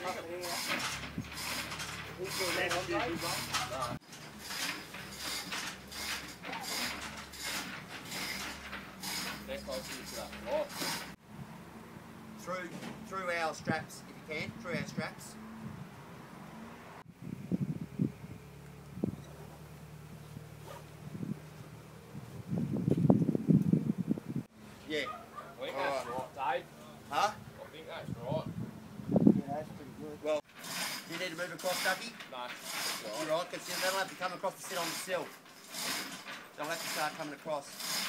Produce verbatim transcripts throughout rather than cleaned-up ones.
Through, through our straps, if you can, through our straps. Yeah. I think that's right, Dave. Huh? I think that's right. Yeah, that's pretty good. Well, do you need to move across, Ducky? No. All right, because they don't have to come across to sit on the sill. They'll have to start coming across.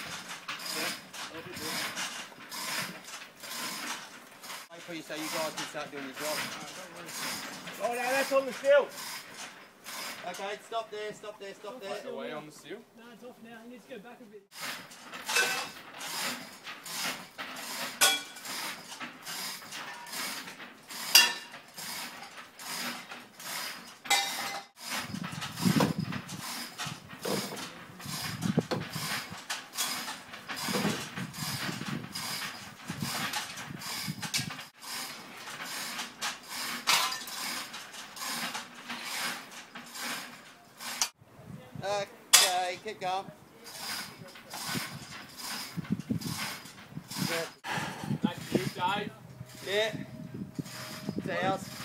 Wait for you so you guys can start doing your job. Oh, no, that's on the sill. Okay, stop there, stop there, stop there. Is it away on the sill? No, it's off now. You need to go back a bit. Okay, keep going. Good. That's you, Dave. Yeah. It's ours.